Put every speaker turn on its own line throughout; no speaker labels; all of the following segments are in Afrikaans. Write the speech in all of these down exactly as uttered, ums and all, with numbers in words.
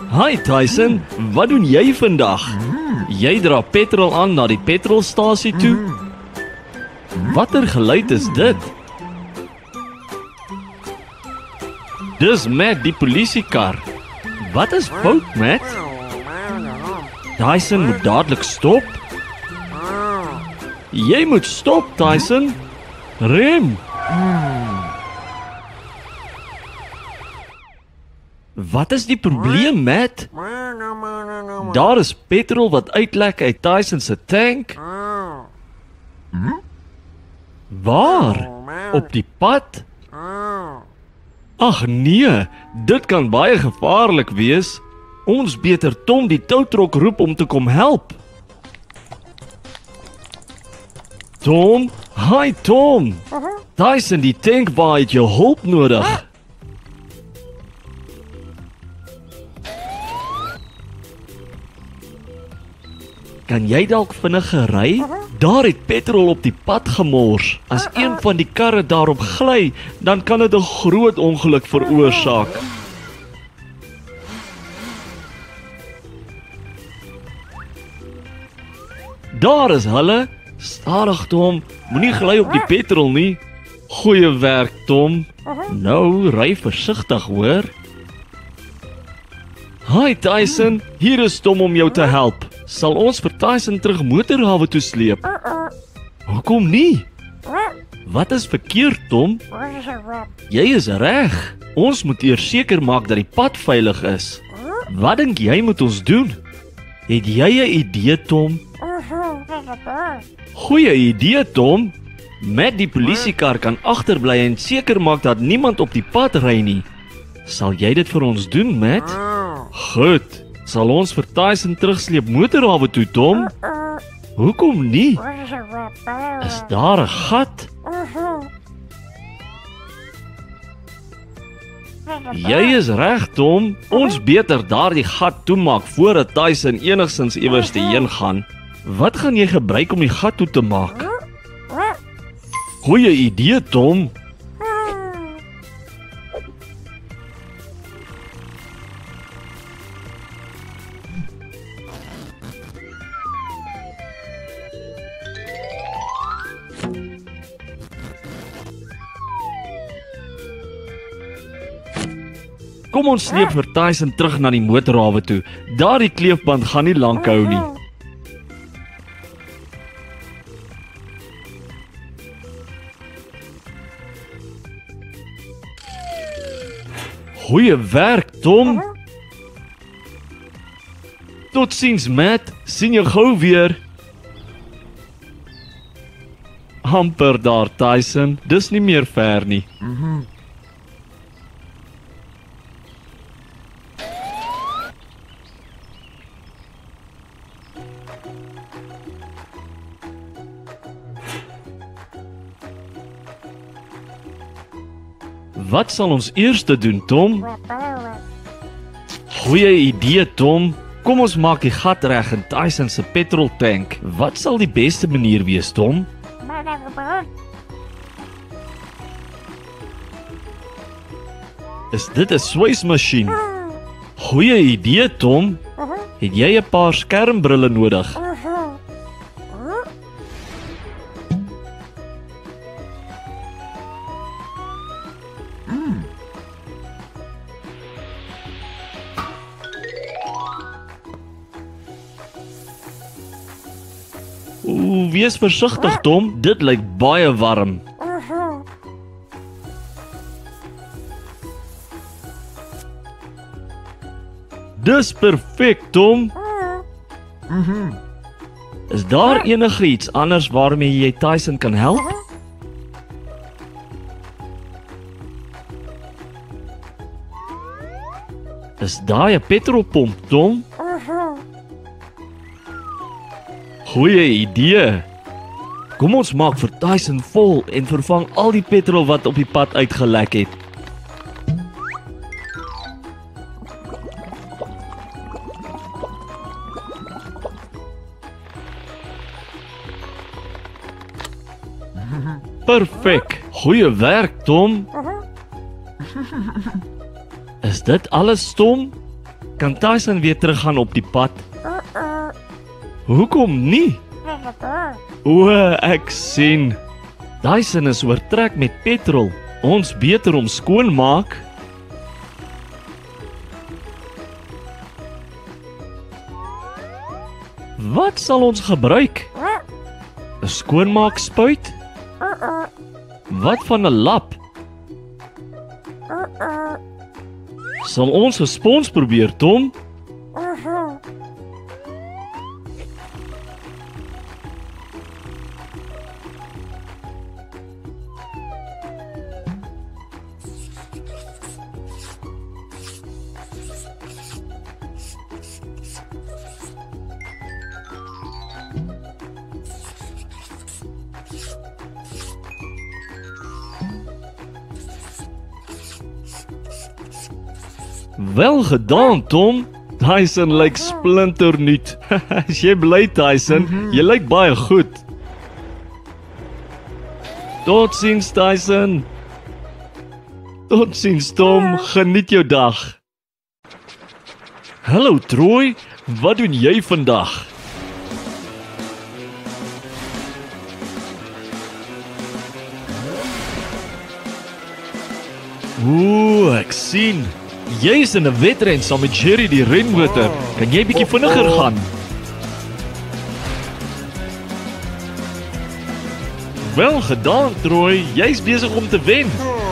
Hi Tyson, wat doen jy vandag? Jy dra petrol aan na die petrolstasie toe? Watter geluid is dit? Dis Matt, die polisiekar. Wat is fout, Matt? Tyson moet dadelik stop. Jy moet stop, Tyson. Rem. Wat is die probleem, Matt? Daar is petrol wat uitlek uit Tyson se tank. Waar? Op die pad? Ag nee, dit kan baie gevaarlik wees. Ons beter Tom die toutrok roep om te kom help. Tom? Hi Tom. Tyson die tank waar het jou hulp nodig. Kan jy dalk vinniger ry? Daar het petrol op die pad gemors. As een van die karre daarop gly, dan kan dit 'n groot ongeluk veroorsaak. Daar is hulle. Stadig Tom, moenie gly op die petrol nie. Goeie werk Tom. Nou, ry versigtig hoor. Hi Tyson, hier is Tom om jou te help. Sal ons vir Tyson terug motorhawe toe sleep? Hoekom nie? Wat is verkeerd, Tom? Jy is reg. Ons moet eers seker maak dat die pad veilig is. Wat dink jy moet ons doen? Het jy 'n idee, Tom? Goeie idee, Tom. Met die polisiekar kan agterbly en seker maak dat niemand op die pad ry nie. Sal jy dit vir ons doen, Matt? Goed. Sal ons vir Tyson terugsleep motorhawe toe, Tom? Hoekom nie? Is daar 'n gat? Jy is reg, Tom. Ons beter daardie gat toemaak voordat Tyson enigstens iewers heen gaan. Wat gaan jy gebruik om die gat toe te maak? Goeie idee, Tom. Kom ons sleep vir Tyson terug na die motorhawe toe. Daardie kleefband gaan nie lank hou nie. Goeie werk, Tom. Totsiens, Matt. Sien jou gou weer. Amper daar, Tyson. Dis nie meer ver nie. Wat sal ons eers doen, Tom? Goeie idee, Tom. Kom ons maak die gat reg in Tyson se petroltank. Wat sal die beste manier wees, Tom? Is dit 'n swysmasjien? Goeie idee, Tom. Het jy 'n paar skermbrille nodig? Oeh, wees versigtig, Tom. Dit lyk baie warm. Dis perfek, Tom. Is daar enige iets anders waarmee jy Tyson kan help? Is daai 'n petrolpomp, Tom? Goeie idee. Kom ons maak vir Tyson vol en vervang al die petrol wat op die pad uitgelek het. Perfek. Goeie werk, Tom. Is dit alles, Tom? Kan Tyson weer teruggaan op die pad? Hoekom nie? O, ek sien. Tyson is oortrek met petrol. Ons beter om skoonmaak. Wat sal ons gebruik? 'n Skoonmaakspuit? Wat van 'n lap? Sal ons 'n spons probeer, Tom? Wel gedaan, Tom. Tyson lyk splinternuut. As jy bly, Tyson, jy lyk baie goed. Totsiens, Tyson. Totsiens, Tom. Geniet jou dag. Hallo, Troy. Wat doen jy vandag? Ooh, ek sien. Jy is in 'n wedren saam met Jerry die renmotor. Kan jy bietjie vinniger gaan? Wel gedaan, Troy. Jy's besig om te wen.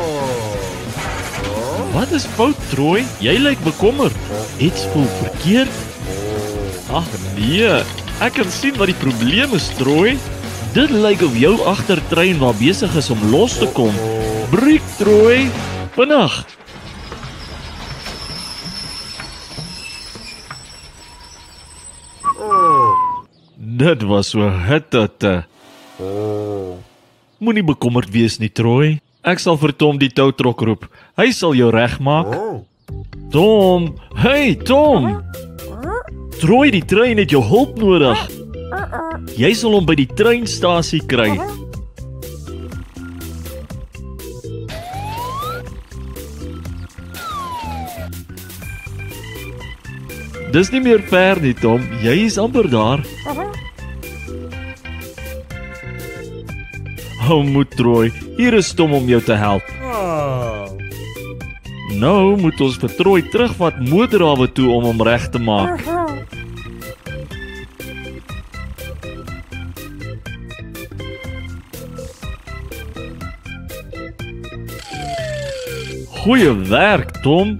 Wat is fout, Troy? Jy lyk bekommerd. Iets voel verkeerd. Ag nee, ek kan sien wat die probleem is, Troy. Dit lyk of jou agtertrein waar besig is om los te kom. Breek, Troy. Vinnig. Dit was so hitte. Moenie bekommerd wees nie, Troy. Ek sal vir Tom die toutrok roep. Hy sal jou regmaak. Tom, hey Tom. Troy, die trein het jou hulp nodig. Jy sal hom by die treinstasie kry. Dis nie meer ver nie, Tom. Jy is amper daar. Hou moed, Troy. Hier is Tom om jou te help. Nou moet ons vir Troy terugvat motorhawe toe om hom reg te maak. Goeie werk, Tom.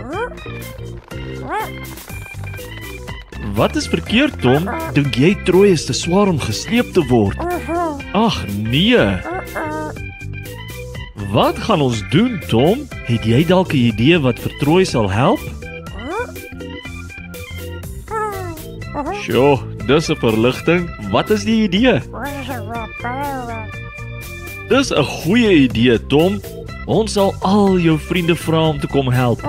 Wat is verkeerd, Tom? Dink jy Troy is te swaar om gesleep te word? Ag nee. Wat gaan ons doen, Tom? Het jy dalk 'n idee wat vir Troy sal help? Sjoe, dis 'n verligting. Wat is die idee? Dis 'n goeie idee, Tom. Ons sal al jou vriende vra om te kom help.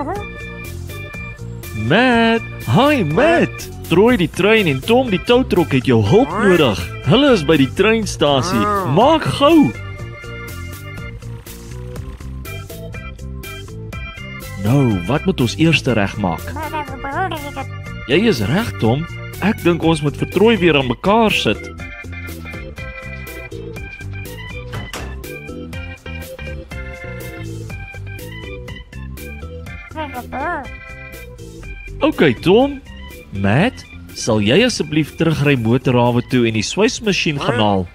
Matt, hi Matt. Troy die trein en Tom die toutrok het jou hulp nodig. Hulle is by die treinstasie. Maak gou. Nou, wat moet ons eers regmaak? Jy is reg, Tom. Ek dink ons moet vir Troy weer aan mekaar sit. OK, Tom. Matt, sal jy asseblief terugry motorhawe toe en die swysmasjien gaan haal?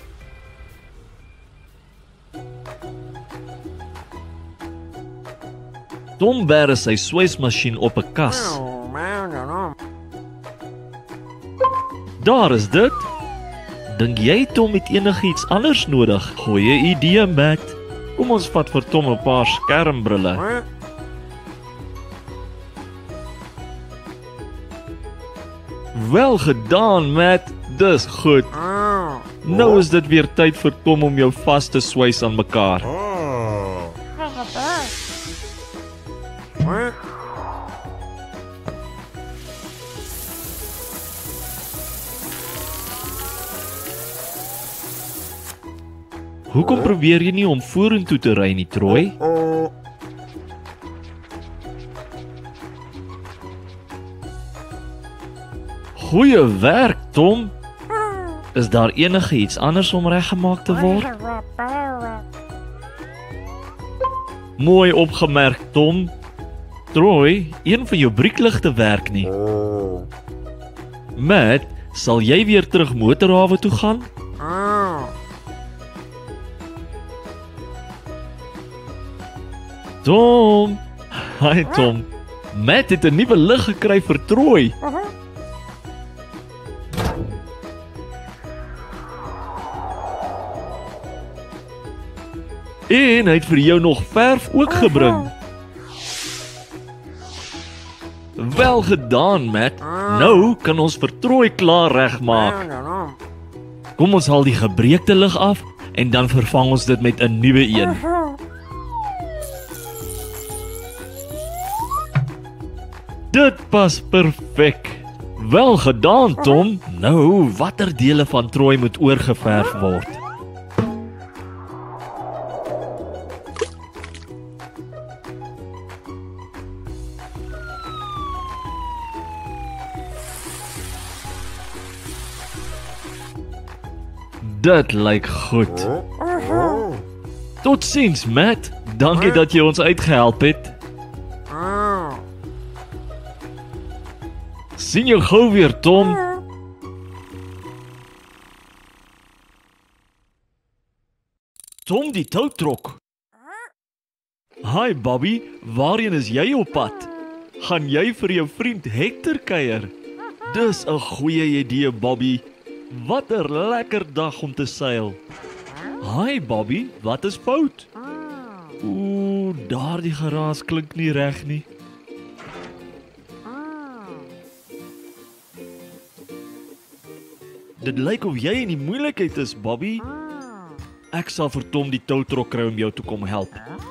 Tom bære sy swysmasjien op 'n kas. Daar is dit. Dink jy Tom het enigiets anders nodig? Goeie idee, Matt. Kom ons vat vir Tom 'n paar skermbrille. Wel gedaan, Matt. Dis goed. Nou is dit weer tyd vir Tom om jou vas te swys aan mekaar. Hoekom probeer jy nie om vorentoe te ry nie, Troy? Goeie werk, Tom. Is daar enige iets anders om reggemaak te word? Mooi opgemerk, Tom. Troy, een van jou briekligte werk nie. Matt, sal jy weer terug motorhawe toe gaan? Tom. Hi Tom. Matt het 'n nuwe lig gekry vir Troy. En hy het vir jou nog verf ook gebring. Wel gedaan, Matt. Nou kan ons vir Troy klaar regmaak. Kom ons haal die gebreekte lig af en dan vervang ons dit met 'n nuwe een. Dit pas perfek. Wel gedaan, Tom. Nou, watter dele van Troy moet oorgeverf word? Dit lyk goed. Totsiens, Matt. Dankie dat jy ons uitgehelp het. Sien jou gou weer, Tom. Tom die toutrok. Hi Bobby, waarheen is jy op pad? Gaan jy vir jou vriend Hector kuier? Dis 'n goeie idee, Bobby. Wat 'n lekker dag om te seil. Hi Bobby, wat is fout? Ooh, daardie geraas klink nie reg nie. Dit lyk of jy in die moeilikheid is, Bobby. Ek sal vir Tom die toutrok kry om jou te kom help.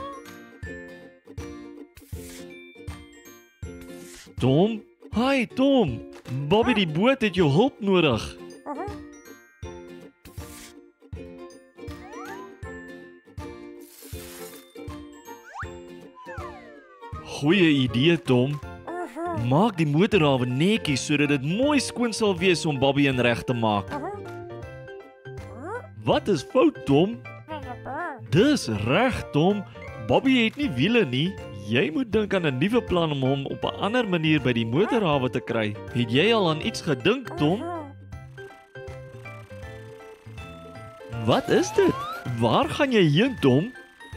Tom? Hi Tom. Bobby die boot het jou hulp nodig. Goeie idee, Tom. Maak die motorhawe netjies sodat dit mooi skoon sal wees om Bobby in reg te maak. Wat is fout, Tom? Dis reg, Tom. Bobby het nie wiele nie. Jy moet dink aan 'n nuwe plan om hom op 'n ander manier by die motorhawe te kry. Het jy al aan iets gedink, Tom? Wat is dit? Waar gaan jy heen, Tom?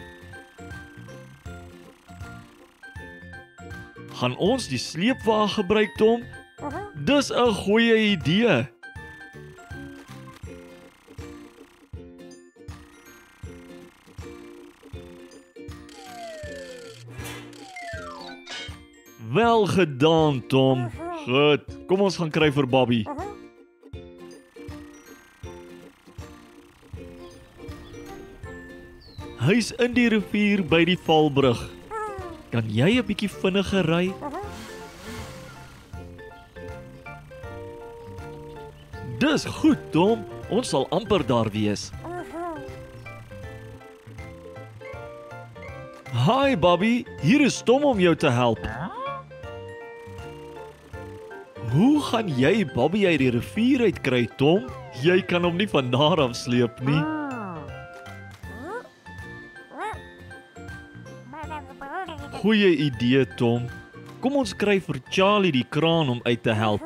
Gaan ons die sleepwa gebruik, Tom? Dis 'n goeie idee. Wel gedaan, Tom. Goed, kom ons gaan kry vir Bobby. Hy's in die rivier by die valbrug. Kan jy 'n bietjie vinniger ry? Dis goed, Tom. Ons sal amper daar wees. Hi, Bobby. Hier is Tom om jou te help. Hoe gaan jy Bobby uit die rivier uitkry, Tom? Jy kan hom nie van daar af sleep nie. Goeie idee, Tom. Kom ons kry vir Charlie die kraan om uit te help.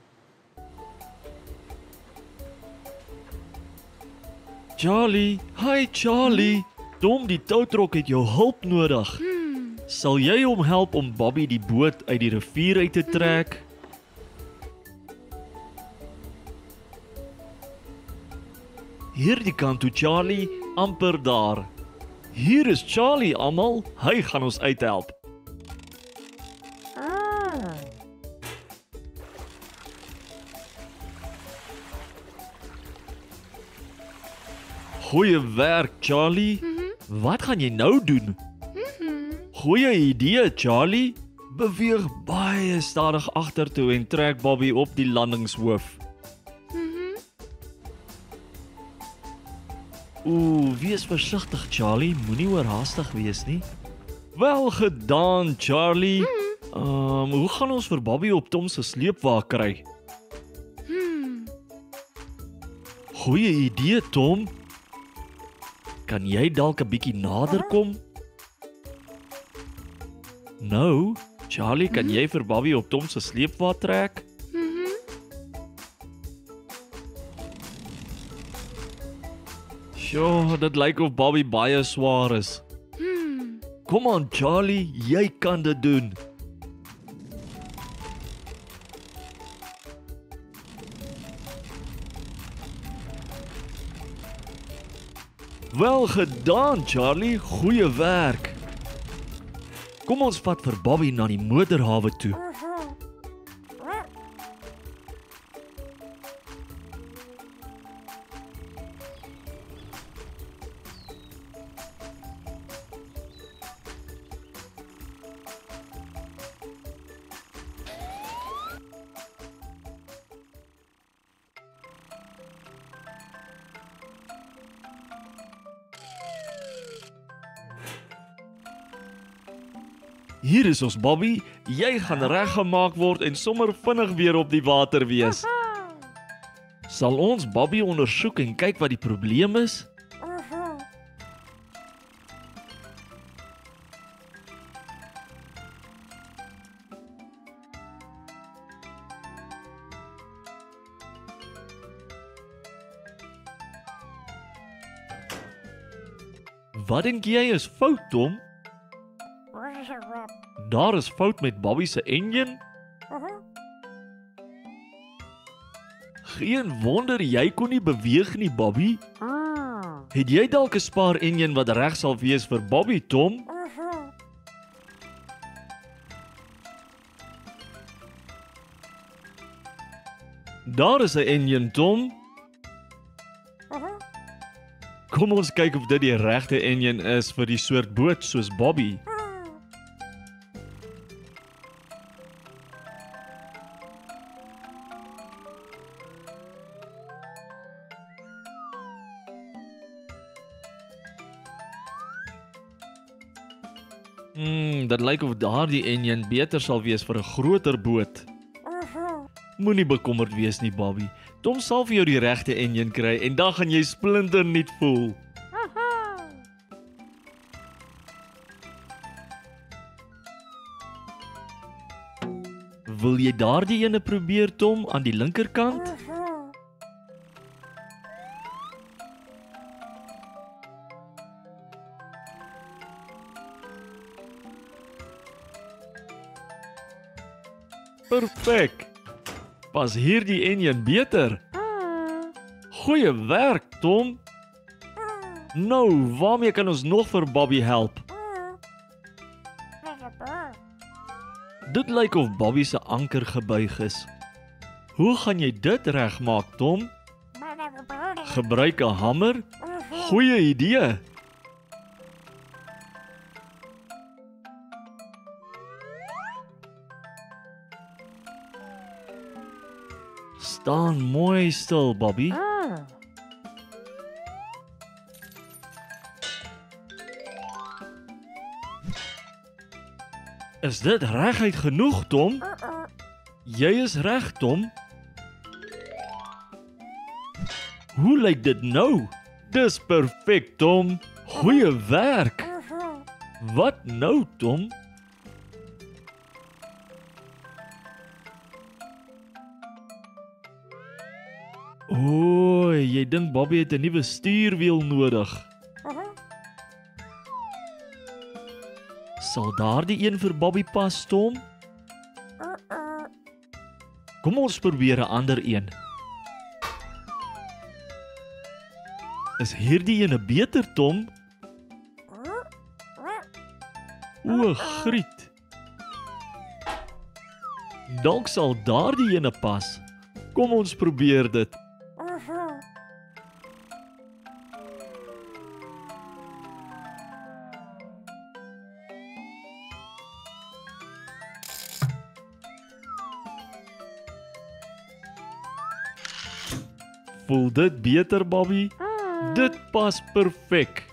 Charlie, hi Charlie. Tom die toutrok het jou hulp nodig. Sal jy hom help om Bobby die boot uit die rivier uit te trek? Hierdie kant toe, Charlie, amper daar. Hier is Charlie, almal. Hy gaan ons uithelp. Goeie werk, Charlie. Wat gaan jy nou doen? Goeie idee, Charlie. Beweeg baie stadig agtertoe en trek Bobby op die landingshoof. Oeh, wees versigtig, Charlie. Moenie oorhaastig wees nie. Wel gedaan, Charlie. Um, hoe gaan ons vir Bobby op Tom se sleepwa kry? Goeie idee, Tom. Kan jy dalk 'n bietjie nader kom? Nou, Charlie, kan jy vir Bobby op Tom se sleepwa trek?
Mhm.
Sjoe, dit lyk of Bobby baie swaar is.
Hmm.
Kom aan, Charlie, jy kan dit doen. Wel gedaan, Charlie. Goeie werk. Kom ons vat vir Bobby na die motorhawe toe. Hier is ons, Bobby. Jy gaan reggemaak word en sommer vinnig weer op die water wees. Sal ons Bobby ondersoek en kyk wat die probleem is? Wat dink jy is fout, Tom? Daar is fout met Bobby se enjin? Geen wonder jy kon nie beweeg nie, Bobby. Het jy dalk 'n spaar enjin wat reg sal wees vir Bobby, Tom? Daar is 'n enjin, Tom. Kom ons kyk of dit die regte enjin is vir die soort boot soos Bobby. Hmm, dit lyk of daardie enjin beter sal wees vir 'n groter boot. Moenie bekommerd wees nie, Bobby. Tom sal vir jou die regte enjin kry en dan gaan jy splinternuut voel. Wil jy daardie ene probeer, Tom, aan die linkerkant? Perfek. Pas hierdie enjin beter. Goeie werk, Tom. Nou, waarmee kan ons nog vir Bobby help? Dit lyk of Bobby se anker gebuig is. Hoe gaan jy dit regmaak, Tom? Gebruik 'n hamer? Goeie idee. Staan mooi stil, Bobby. Is dit reguit genoeg, Tom? Jy is reg, Tom. Hoe lyk dit nou? Dis perfek, Tom. Goeie werk. Wat nou, Tom? O, jy dink Bobby het 'n nuwe stuurwiel nodig. Sal daardie een vir Bobby pas, Tom? Kom ons probeer 'n ander een. Is hierdie een beter, Tom? O, griet. Dalk sal daardie een pas. Kom ons probeer dit. Voel dit beter, Bobby? Dit pas perfek.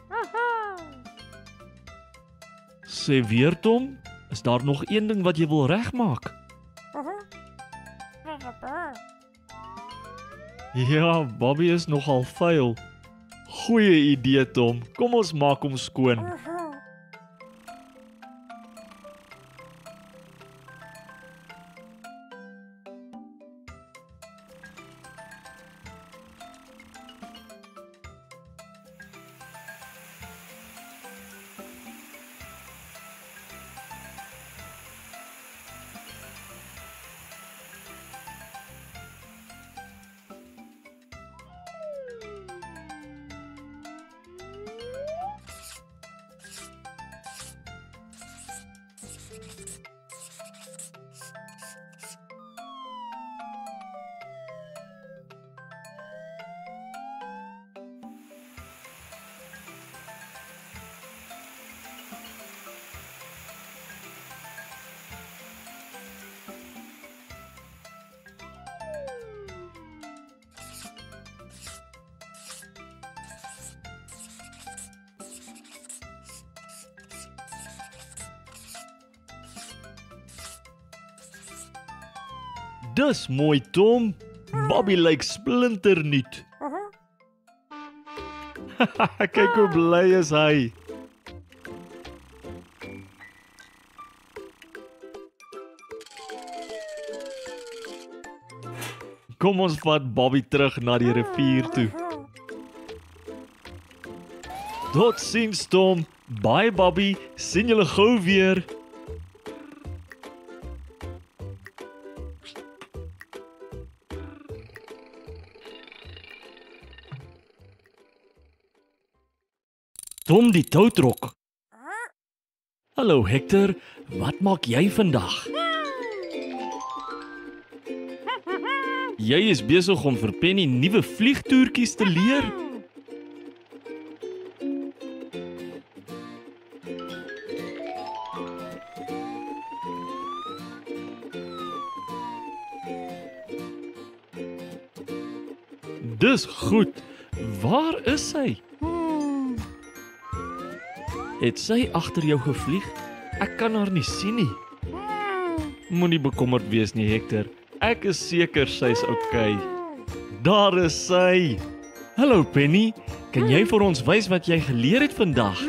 Sê weer, Tom, is daar nog een ding wat jy wil regmaak? Ja, Bobby is nogal vuil. Goeie idee, Tom. Kom ons maak hom skoon. Dis mooi, Tom. Bobby lyk splinternuut. Kyk hoe bly is hy. Kom ons vat Bobby terug na die rivier toe. Totsiens, Tom. Bye, Bobby. Sien julle gou weer. Tom die toutrok. Hallo Hector, wat maak jy vandag? Jy is besig om vir Penny nuwe vliegtoertjies te leer? Dis goed. Waar is sy? Het sy agter jou gevlieg? Ek kan haar nie sien nie. Moenie bekommerd wees nie, Hector. Ek is seker sy's oukei. Daar is sy. Hallo Penny, kan jy vir ons wys wat jy geleer het vandag?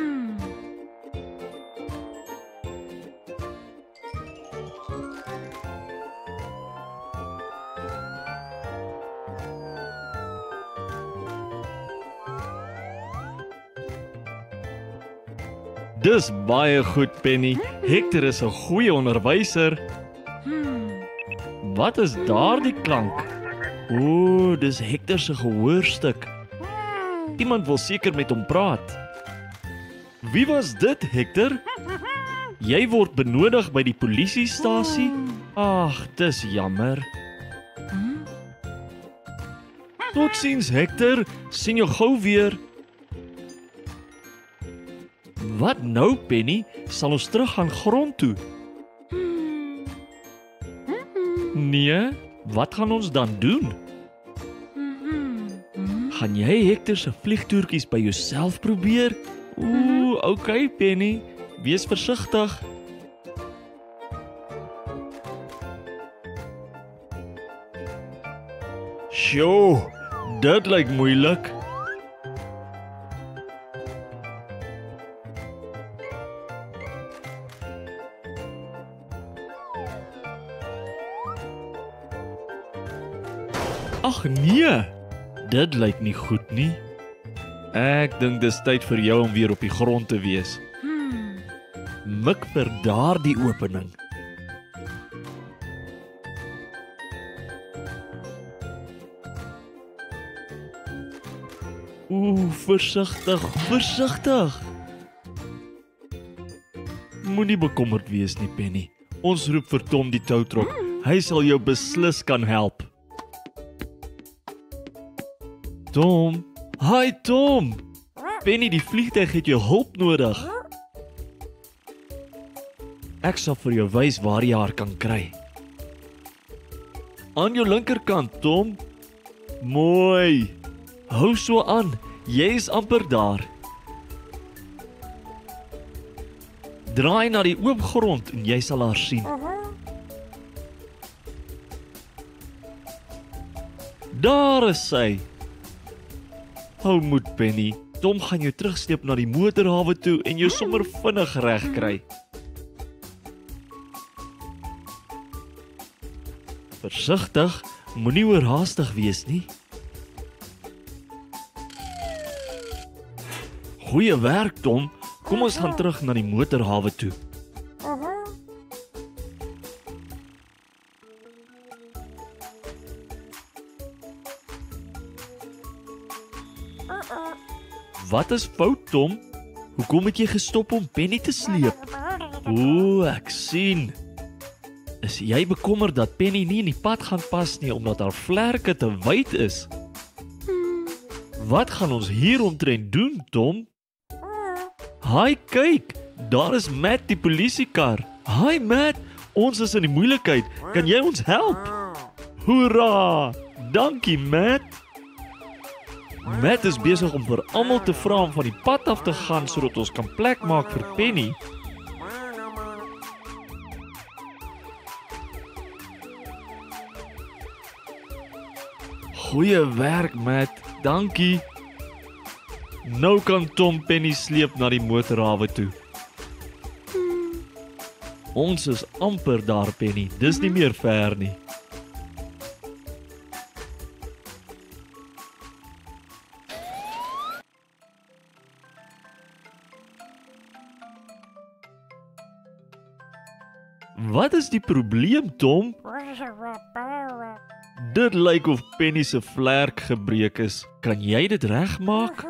Dis baie goed, Penny. Hector is 'n goeie onderwyser. Wat is daardie klank? O, dis Hector se gehoorstuk. Iemand wil seker met hom praat. Wie was dit, Hector? Jy word benodig by die polisiestasie? Ag, dis jammer. Totsiens, Hector. Sien jou gou weer. Wat nou, Penny? Sal ons terug gaan grond toe? Nee, wat gaan ons dan doen? Gaan jy Hector se vliegtoertjies by jouself probeer? Ooh, okay, Penny. Wees versigtig. Sjoe, dit lyk moeilik. Ag nee, dit lyk nie goed nie. Ek dink dis tyd vir jou om weer op die grond te wees. Mik vir daardie opening. Oeh, versigtig, versigtig. Moenie bekommerd wees nie, Penny. Ons roep vir Tom die toutrok. Hy sal jou beslis kan help. Tom, hi Tom. Penny, die vliegtuig het jou hulp nodig. Ek sal vir jou wys waar jy haar kan kry. Aan jou linkerkant, Tom. Mooi. Hou so aan. Jy is amper daar. Draai na die oop grond en jy sal haar sien. Daar is sy. Hou moed, Penny. Tom gaan jou terugsleep na die motorhawe toe en jou sommer vinnig reg kry. Versigtig, moenie oorhaastig wees nie. Goeie werk, Tom. Kom ons gaan terug na die motorhawe toe. Wat is fout, Tom? Hoekom het jy gestop om Penny te sleep? O, ek sien. Is jy bekommerd dat Penny nie in die pad gaan pas nie omdat haar vlerke te wyd is? Wat gaan ons hieromtrent doen, Tom? Haai, kyk, daar is Matt die polisiekar. Haai Matt, ons is in die moeilikheid. Kan jy ons help? Hoera! Dankie Matt. Matt is besig om vir almal te vra om van die pad af te gaan sodat ons kan plek maak vir Penny. Goeie werk, Matt. Dankie. Nou kan Tom Penny sleep na die motorhawe toe. Ons is amper daar, Penny. Dis nie meer ver nie. Wat is die probleem, Tom? Dit lyk of Penny se vlerk gebreek is. Kan jy dit regmaak?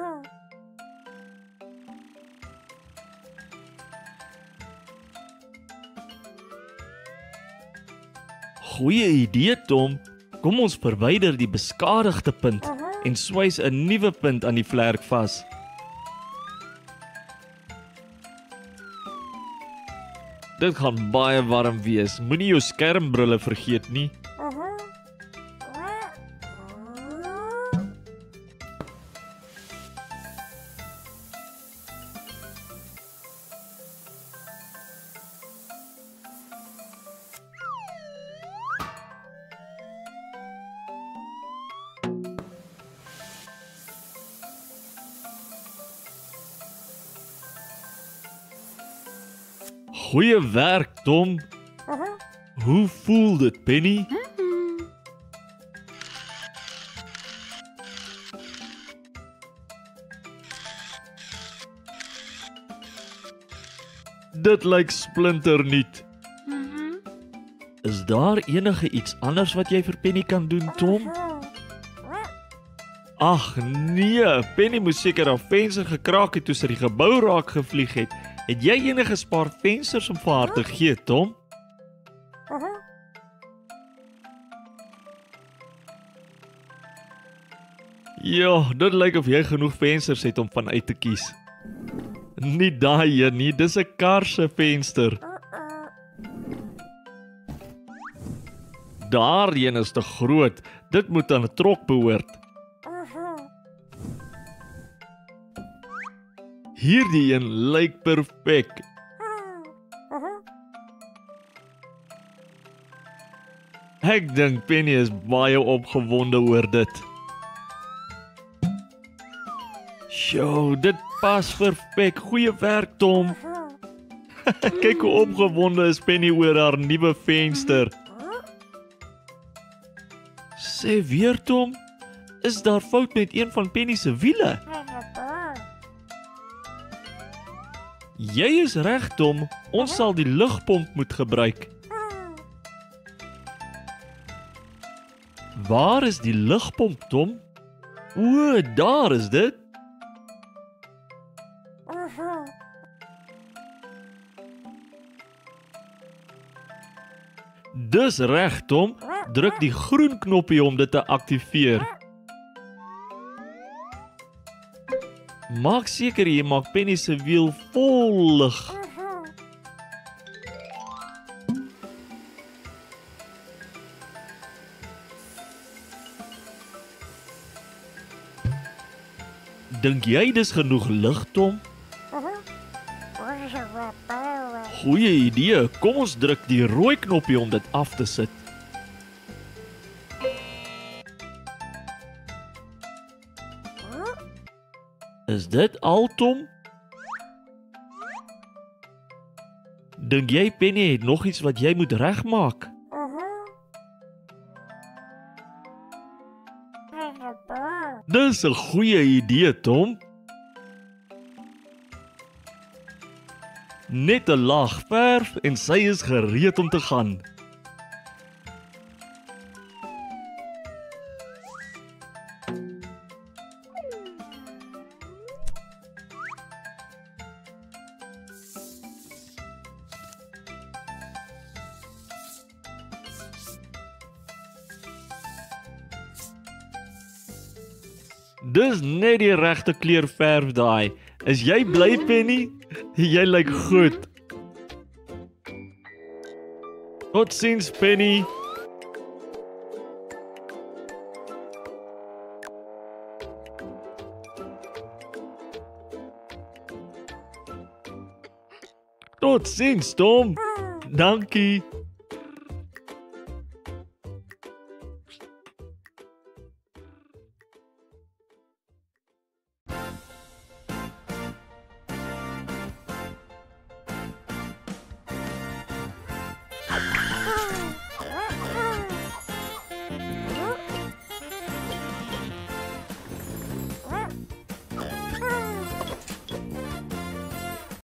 Goeie idee, Tom. Kom ons verwyder die beskadigde punt en swys 'n nuwe punt aan die vlerk vas. Dit gaan baie warm wees. Moenie jou skermbrille vergeet nie. Goeie werk, Tom. Hoe voel dit, Penny? Dit lyk splinternuut. Is daar enige iets anders wat jy vir Penny kan doen, Tom? Ag nee, Penny moes seker haar venster gekraak het toe sy die gebou raak gevlieg het. Het jy enige spaar vensters om vir haar te gee, Tom? Ja, dit lyk of jy genoeg vensters het om van uit te kies. Nie daai hier nie, dis 'n kar se venster. Daarheen is te groot, dit moet aan 'n trok behoort. Hierdie een lyk perfek. Ek dink Penny is baie opgewonde oor dit. Sjoe, dit pas perfek. Goeie werk, Tom. Kyk hoe opgewonde is Penny oor haar nuwe venster. Sê weer, Tom, is daar fout met een van Penny se wiele? Jy is reg, Tom. Ons sal die lugpomp moet gebruik. Waar is die lugpomp, Tom? O, daar is dit. Dis reg, Tom. Druk die groen knoppie om dit te aktiveer. Maak seker jy maak Penny se wiel vol lig. Dink jy dis genoeg lig, Tom? Goeie idee. Kom ons druk die rooi knoppie om dit af te sit. Is dit al, Tom? Dink jy Penny het nog iets wat jy moet regmaak? Dis 'n goeie idee, Tom. Net 'n laag verf en sy is gereed om te gaan. Dis net die regte kleur verf daai. Is jy bly, Penny? Jy lyk goed. Totsiens, Penny. Totsiens, Tom. Dankie.